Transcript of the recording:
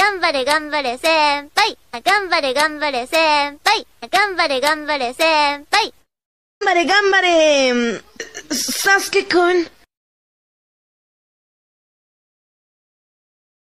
頑張れ頑張れ先輩。頑張れ頑張れ先輩。頑張れ頑張れ先輩。 頑張れ頑張れ、サスケくん。